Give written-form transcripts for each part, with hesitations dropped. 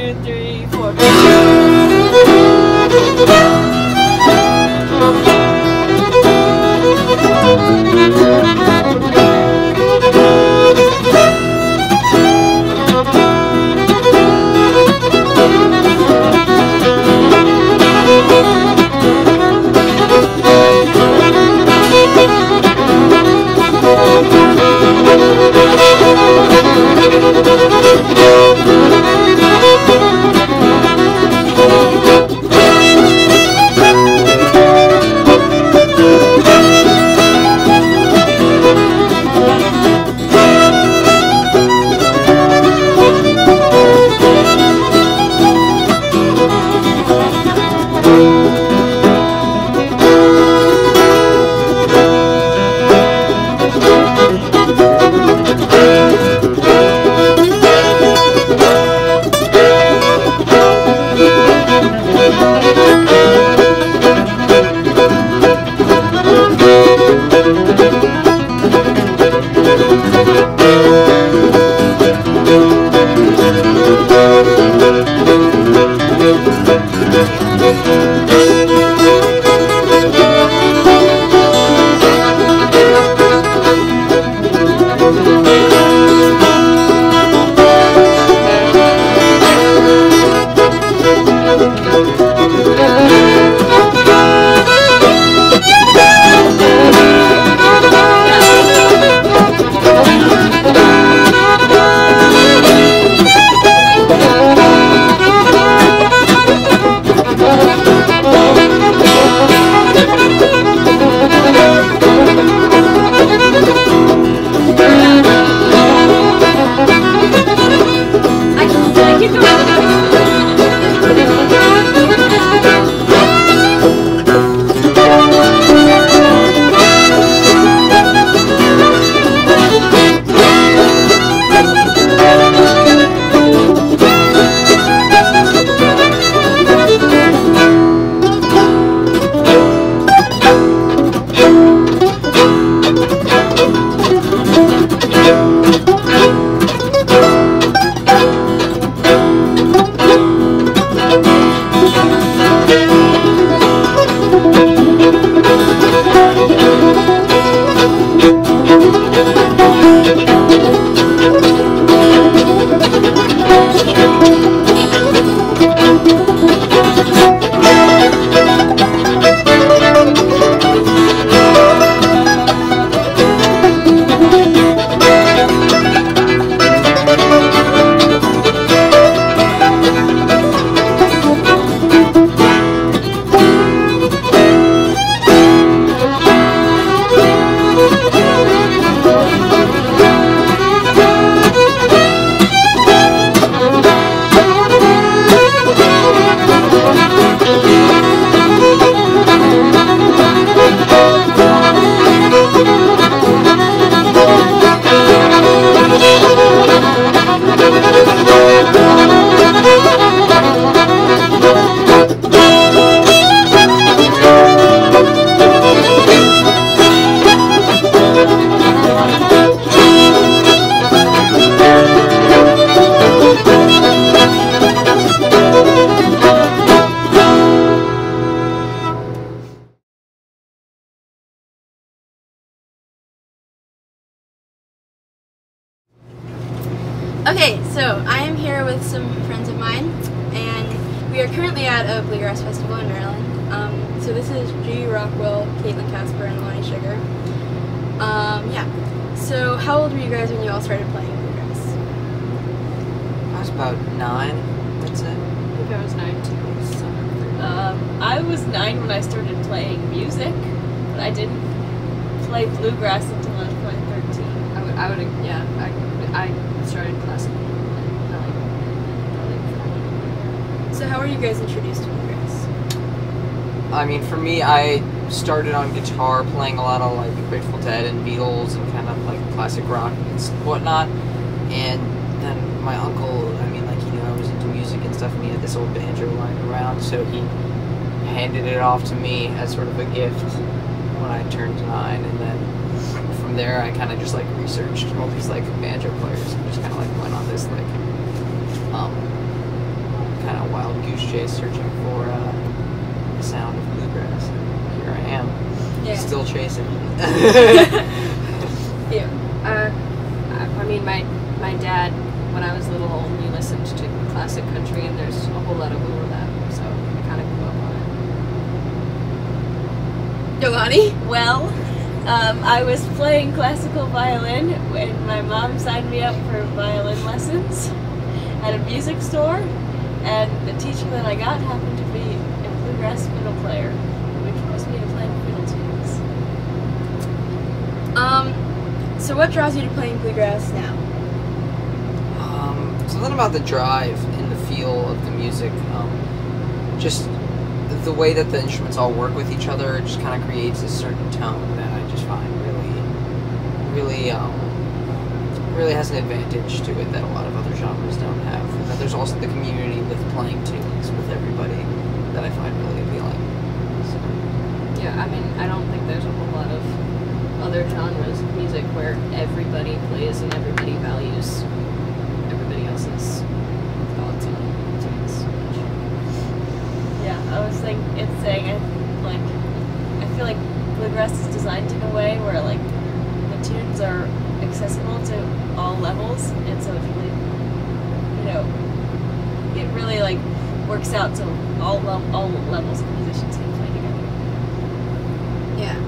2, 3, 4. Okay, so I am here with some friends of mine, and we are currently at a bluegrass festival in Maryland. So this is G, Rockwell, Katelynn, Casper, and Alani Sugar. Yeah. So how old were you guys when you all started playing bluegrass? I was about 9, I'd say. I think I was 9 too. So. I was 9 when I started playing music, but I didn't play bluegrass until I was probably 13. I started classical. So how were you guys introduced to bluegrass? I mean, for me, I started on guitar playing a lot of like Grateful Dead and Beatles and kind of like classic rock and whatnot. And then my uncle, I mean, like, he knew I was into music and stuff, and he had this old banjo lying around, so he handed it off to me as sort of a gift when I turned 9. And then from there, I kind of just like researched all these like banjo players and just kind of like went on this like goose chase searching for the sound of bluegrass. And here I am, still chasing. Yeah. I mean, my dad, when I was little, only listened to classic country, and there's a whole lot of overlap, so I kind of grew up on it. Alani? Well, I was playing classical violin when my mom signed me up for violin lessons at a music store, and the teacher that I got happened to be a bluegrass fiddle player, who introduced me to playing fiddle tunes. So what draws you to playing bluegrass now? Something about the drive and the feel of the music, just the way that the instruments all work with each other, just kind of creates a certain tone that I just find really has an advantage to it that a lot of other genres don't have. And then there's also the community with playing tunes with everybody that I find really appealing. So. Yeah, I mean, I don't think there's a whole lot of other genres of music where everybody plays and everybody values everybody else's thoughts on tunes. Yeah, I was saying I feel like bluegrass is designed in a way where like the tunes are accessible to all levels, and so it really like works out so all levels of musicians can play together. Yeah.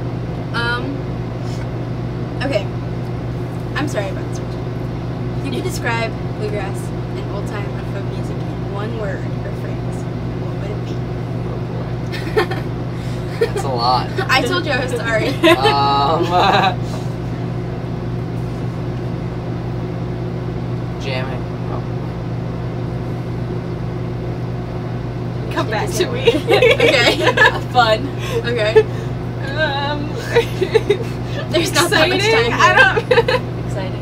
Okay. I'm sorry about this. If you could describe bluegrass and old time and folk music in one word or phrase, what would it be? Oh boy. That's a lot. I told you I was sorry. Jamming. Come back to me. Okay. Fun. Okay. There's not that much time. Exciting.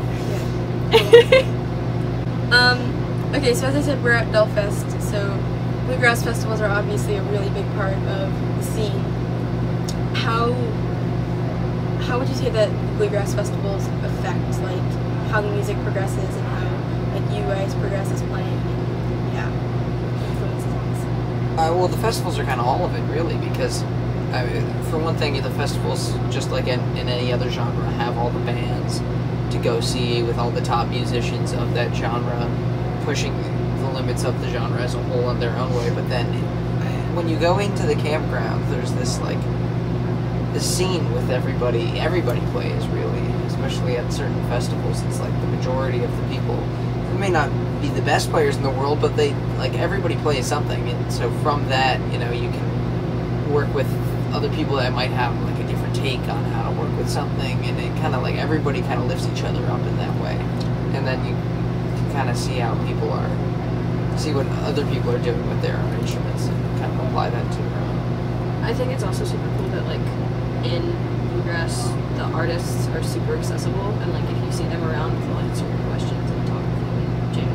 Okay, so as I said, we're at Delfest, so bluegrass festivals are obviously a really big part of the scene. How would you say that bluegrass festivals affect like how the music progresses and how like you guys progress as playing and influences? Well, the festivals are kind of all of it, really, because for one thing, the festivals, just like in any other genre, have all the bands to go see with all the top musicians of that genre, pushing the limits of the genre as a whole in their own way. But then, when you go into the campground, there's this scene with everybody. Everybody plays, really, especially at certain festivals. It's like the majority of the people. They may not be the best players in the world, but everybody plays something, and so from that, you can work with other people that might have like a different take on how to work with something, and it kind of like everybody kind of lifts each other up in that way, and then you can kind of see how people are, see what other people are doing with their own instruments, and kind of apply that to their own. I think it's also super cool that like in bluegrass the artists are super accessible, and like if you see them around, they'll answer your questions and talk with you and jam.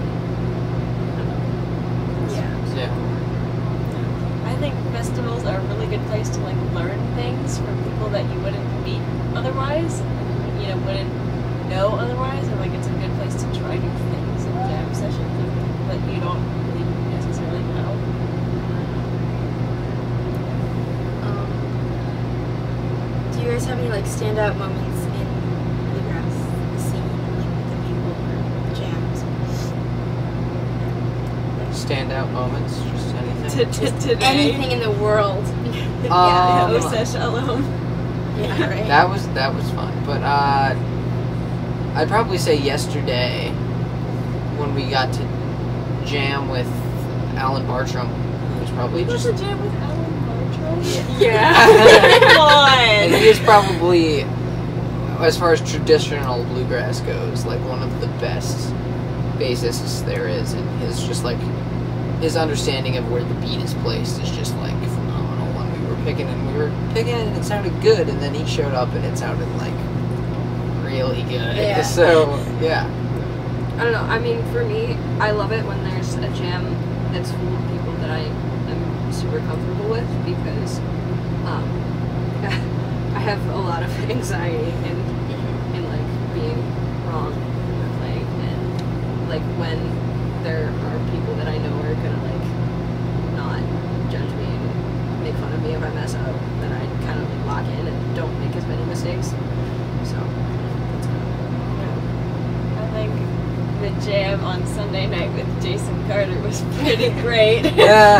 Yeah. I think festivals are a really good place to like learn things from people that you wouldn't meet otherwise, and wouldn't know otherwise, and like it's a good place to try new things and jam sessions with people that you don't really necessarily know. Do you guys have any like standout moments in bluegrass scene, like with the people or the jams? Standout moments, just anything. Today. Anything in the world. Oseh Shalom. Yeah, right. That was fun, but I'd probably say yesterday when we got to jam with Alan Bartram, who was probably What's just a jam with Alan Bartram? Yeah. and he is probably, as far as traditional bluegrass goes, like one of the best bassists there is, and his understanding of where the beat is placed is just like phenomenal. When we were picking it and it sounded good, and then he showed up and it sounded like really good. Yeah. So yeah. I don't know. I mean, for me, I love it when there's a jam that's full of people that I am super comfortable with, because I have a lot of anxiety in like being wrong when we're playing, and like when there are people that I know are gonna like jam on Sunday night with Jason Carter was pretty great. Yeah.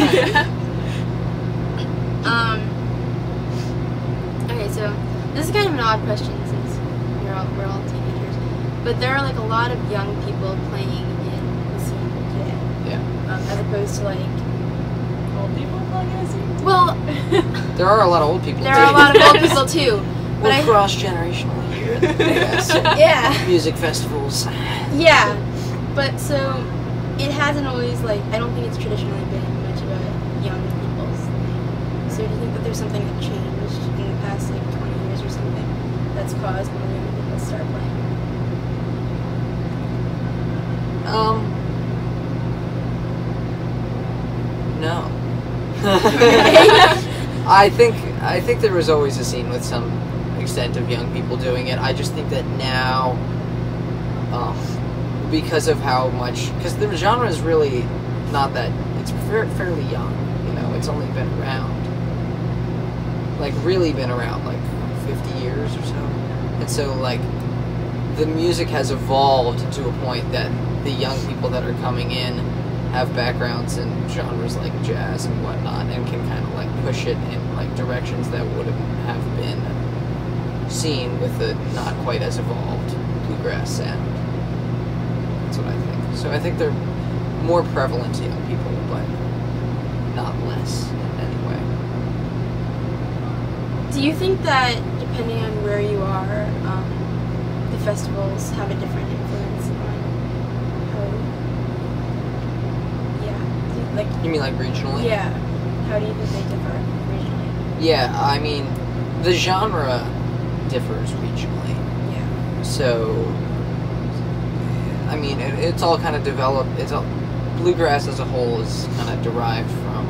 Okay, so this is kind of an odd question since we're all teenagers, but there are like a lot of young people playing in the scene today. Yeah. As opposed to like Old people playing in the scene. well, There are a lot of old people. there are a lot of old people too. But We're cross-generational here at the bluegrass yeah. music festivals. Yeah, but so it hasn't always like I don't think it's traditionally been much of a young people's thing. So do you think that there's something that changed in the past like 20 years or something that's caused more young people to start playing? No. I think there was always a scene with some extent of young people doing it. I just think that now, because of how much, because the genre is really not that, it's fairly young, you know, it's only been around, like really been around like 50 years or so. And so like the music has evolved to a point that the young people that are coming in have backgrounds in genres like jazz and whatnot and can kind of like push it in like directions that wouldn't have been seen with the not quite as evolved bluegrass sound. That's what I think. So I think they're more prevalent to young people, but not less in any way. Do you think that depending on where you are, the festivals have a different influence on how? Yeah, like You mean like regionally? yeah. How do you think they differ regionally? Yeah, I mean, the genre differs regionally. Yeah. So, I mean, it's all kind of developed. Bluegrass as a whole is kind of derived from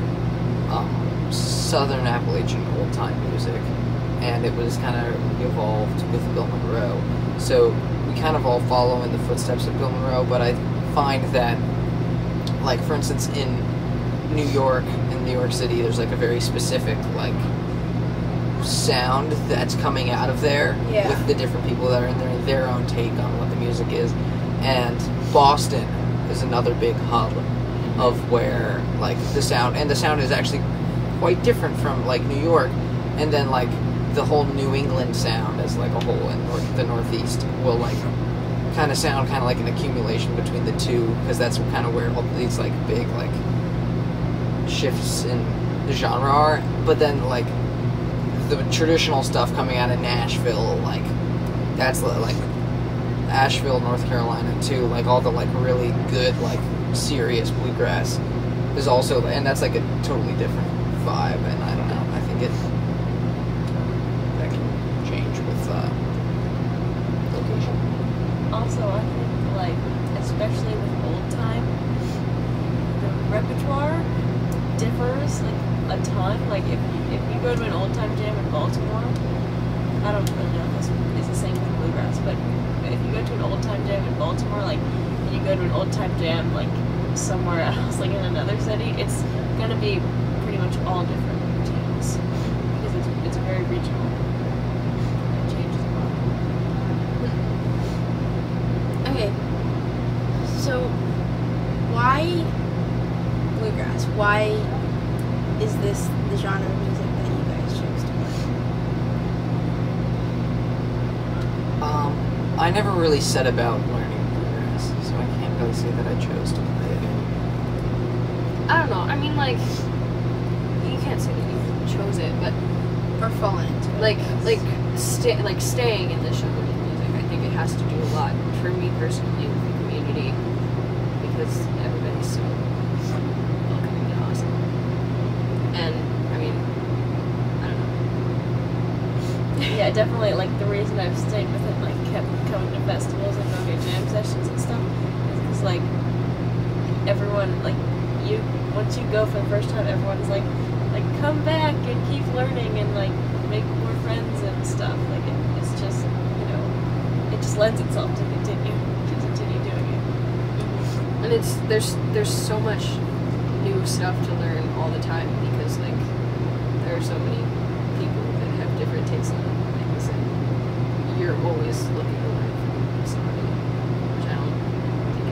Southern Appalachian old time music, and it was kind of evolved with Bill Monroe. So we kind of all follow in the footsteps of Bill Monroe. But I find that, like for instance, in New York City, there's like a very specific like sound that's coming out of there Yeah. with the different people that are in there, their own take on what the music is. And Boston is another big hub of where like the sound is actually quite different from like New York, and then like the whole New England sound as like a whole in the Northeast will like kind of sound kind of like an accumulation between the two, because that's kind of where all these like big like shifts in the genre are. But then like the traditional stuff coming out of Nashville, like that's like Asheville, North Carolina too, like all the like really good like serious bluegrass is also, and that's like a totally different vibe. And I don't know, I think that can change with location. Also, I think, like, especially with old time, the repertoire differs, like, a ton. Like, if you go to an old time jam in Baltimore, I don't really know if this is the same with bluegrass, but if you go to an old time jam in Baltimore, like, and you go to an old time jam, like, somewhere else, like in another city, it's gonna be pretty much all different routines, because it's very regional. It changes a lot. Okay. So, why bluegrass? Why is this the genre of music that you guys chose to play? I never really set about learning bluegrass, so I can't really say that I chose to play it. I don't know. I mean, like, you can't say that you chose it, but Or fallen into it? like staying in this genre of music, I think it has to do a lot for me personally with the community, because everybody's so welcoming and awesome. And I mean, I don't know. Yeah, definitely, like, the reason I've stayed with it, like, kept coming to festivals and going to jam sessions and stuff, is because, like, everyone, like, once you go for the first time, everyone's like, come back and keep learning and, like, make more friends and stuff. Like, it's just, you know, it just lends itself to continue doing it. And there's so much new stuff to learn all the time, because like there are so many people that have different takes on things, and you're always looking to learn from somebody, which I don't think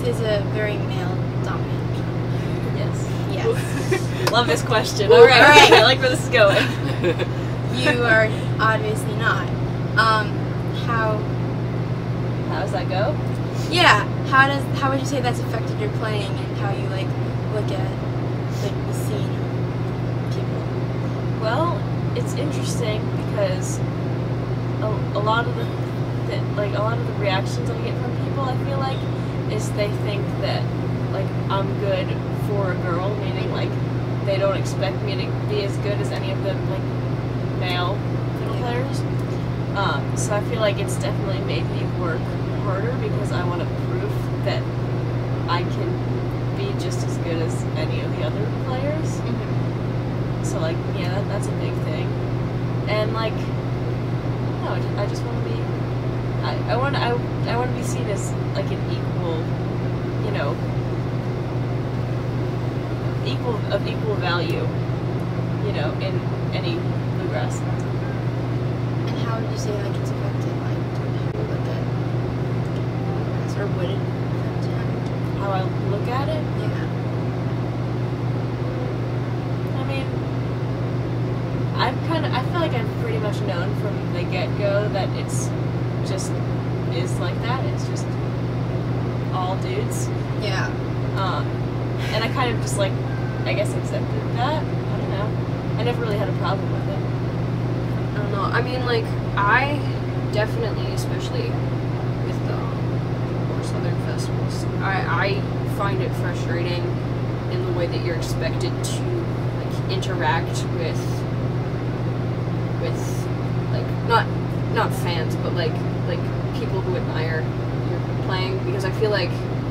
is a very male-dominant genre. Yes. Yes. Love this question. All right. I like where this is going. You are obviously not. How does that go? Yeah. How would you say that's affected your playing and how you like look at like the scene of people? Well, it's interesting because a lot of the reactions I get from people, I feel like, is they think that like I'm good for a girl, meaning like they don't expect me to be as good as any of the like male fiddle players. So I feel like it's definitely made me work harder because I want to prove that I can be just as good as any of the other players. Mm-hmm. So like, yeah, that's a big thing. And like, no, I just want to be. I want to be seen as like an equal, you know, equal value, you know, in any bluegrass. And how would you say like it's affected like how you look at bluegrass, or would it affect you? How I look at it? Yeah. I mean, I feel like I've pretty much known from the get-go that it's just is like that. It's just all dudes. Yeah. And I kind of just like, I guess, accepted that. I don't know. I never really had a problem with it. I don't know. I mean, like, I definitely, especially with the more southern festivals, I find it frustrating in the way that you're expected to like interact with like not fans, but like people who admire your playing, because I feel like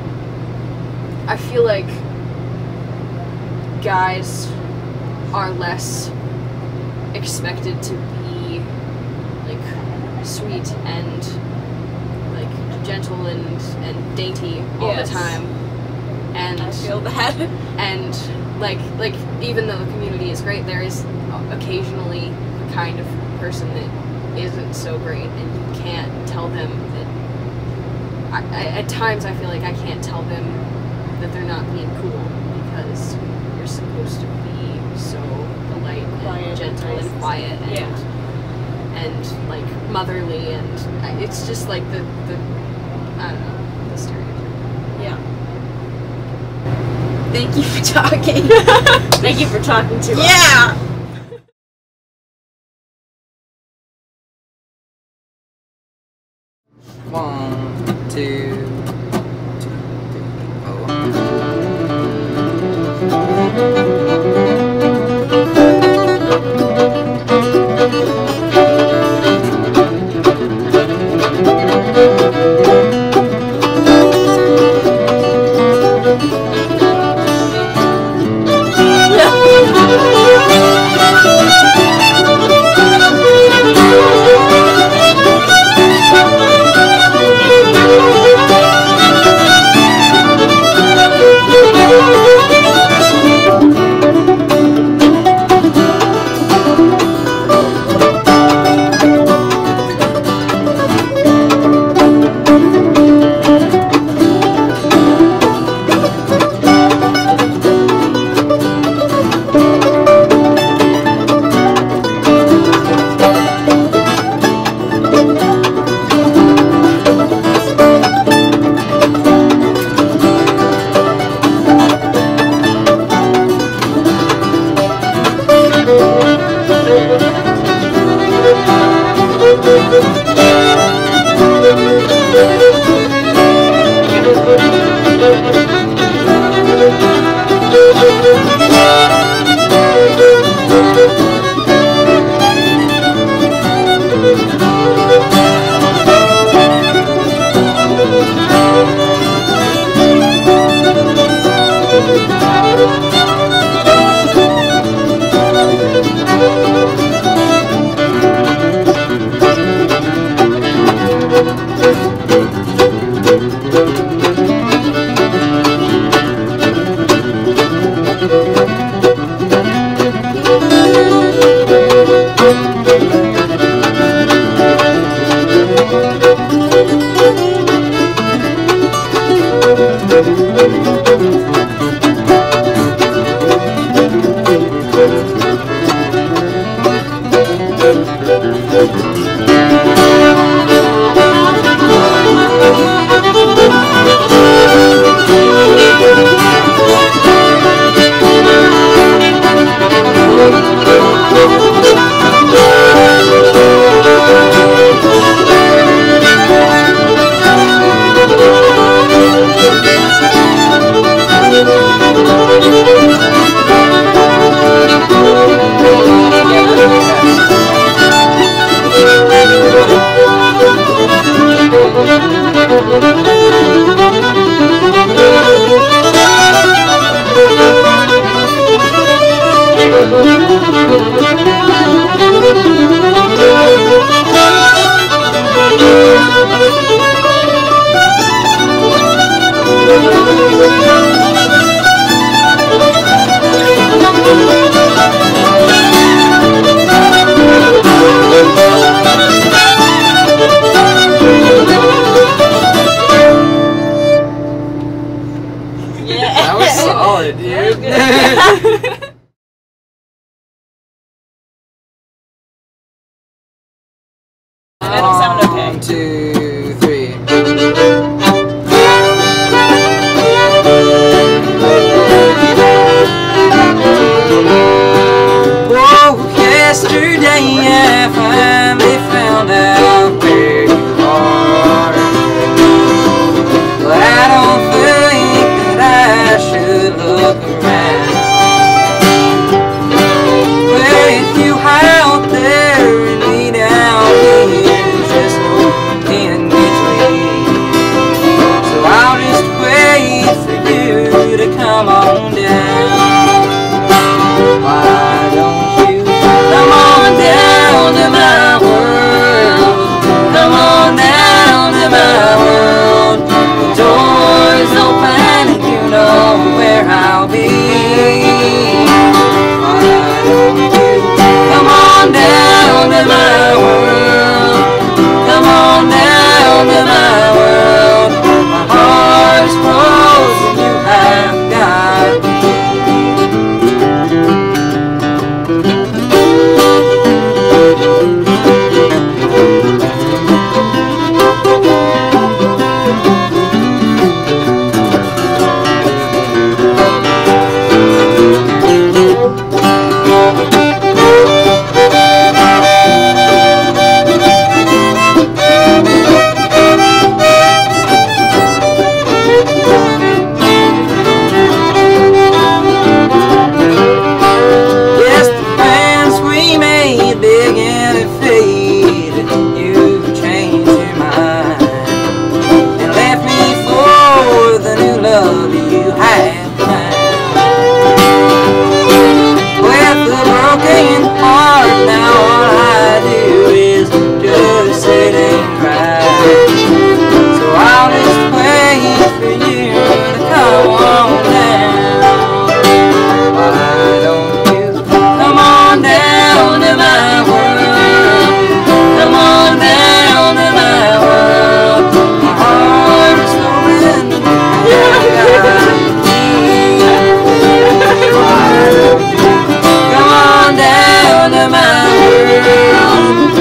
guys are less expected to be like sweet and like gentle and dainty all Yes. the time, and I feel that. and like even though the community is great, there is occasionally the kind of person that isn't so great, and you can't tell them that. At times I feel like I can't tell them that they're not being cool, because you're supposed to be so polite and gentle and quiet and like motherly, and it's just like the I don't know, the stereotype. Yeah. Thank you for talking. Thank you for talking to us. Yeah. One, two, Thank you. That was solid, dude. It'll sound okay. 1, 2, 3. Oh, yesterday I finally found out where you are, but I don't think that I should look around. With you out there and me down here, there's just no in between. So I'll just wait for you to come on down. Why don't you come on down to my world? Come on down to my world. The door's open and you know where I'll be. Why don't you come on down to my world? Come on down to my world. My heart's frozen, you have got me. Yes, the plans we made began to fade. You changed your mind and left me for the new love you had found. With a broken heart, now all I do is just sit and cry. So I'll just wait for you to come on down. Why don't you come on down to my world? Come on down to my world. My heart is going. Why don't you come on down to my world?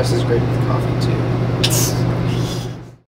bluegrass is great with coffee too.